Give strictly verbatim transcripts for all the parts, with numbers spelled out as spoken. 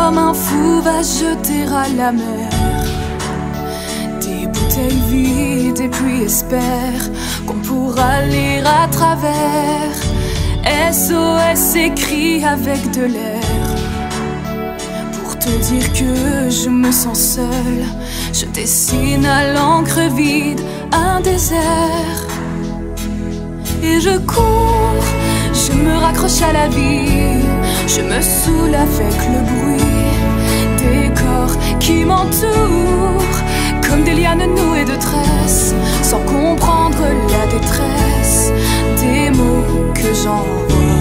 comme un fou va jeter à la mer des bouteilles vides et puis espère qu'on pourra lire à travers. S O S écrit avec de l'air pour te dire que je me sens seule. Je dessine à l'encre vide un désert et je cours, je me raccroche à la vie, je me saoule avec le bruit des corps qui m'entourent comme des lianes nouées de tresses, sans comprendre la détresse des mots que j'envoie.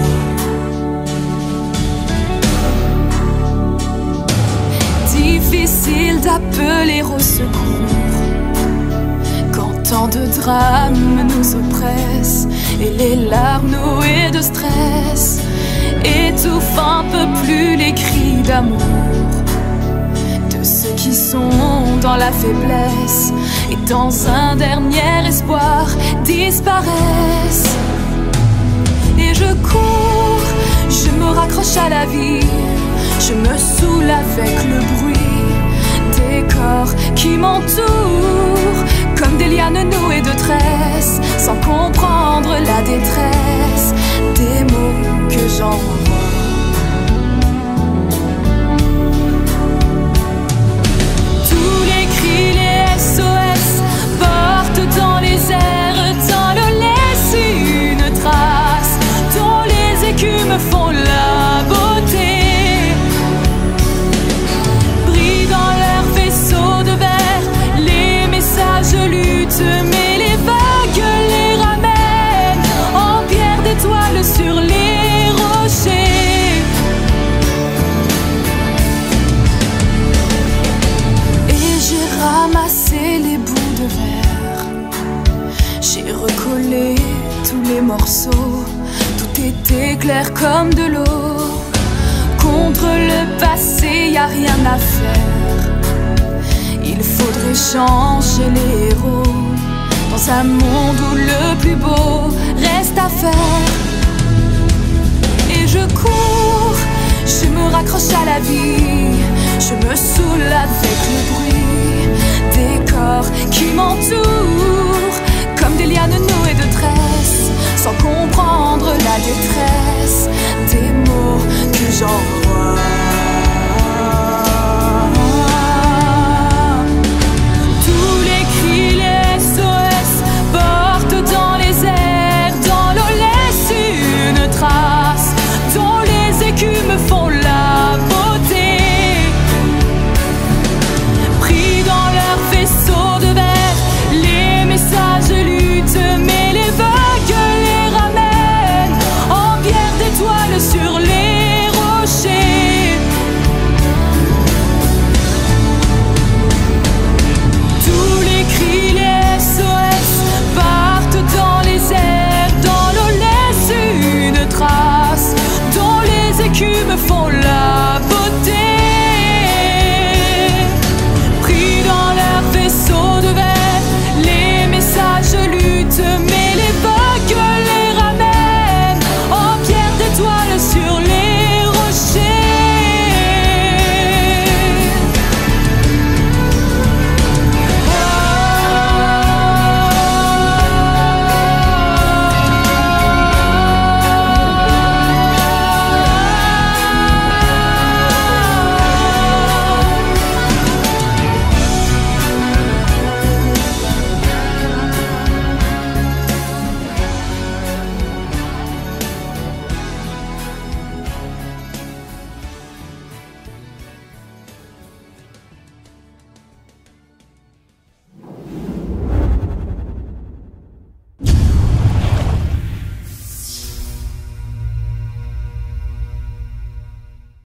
Difficile d'appeler au secours quand tant de drames nous oppressent et les larmes nouées de stress étouffent un peu plus les cris d'amour de ceux qui sont dans la faiblesse et dans un dernier espoir disparaissent. Et je cours, je me raccroche à la vie, je me saoule avec le bruit des corps qui m'entourent comme des lianes nouées de tresses, sans comprendre la détresse des mots que j'envoie. Tous les cris, les S O S portent dans les airs, dans le laisse une trace dont les écumes font la beauté. Brillent dans leur vaisseau de verre, les messages luttent, mais les vagues les ramènent en pierre d'étoiles sur les rochers. Et j'ai ramassé les bouts de verre, j'ai recollé tous les morceaux, tout était clair comme de l'eau. Contre le passé, y a rien à faire, il faudrait changer les héros dans un monde où le plus beau reste à faire. Et je cours, je me raccroche à la vie, je me saoule avec le bruit des corps qui m'entourent comme des lianes nouées de tresses, sans comprendre la détresse des mots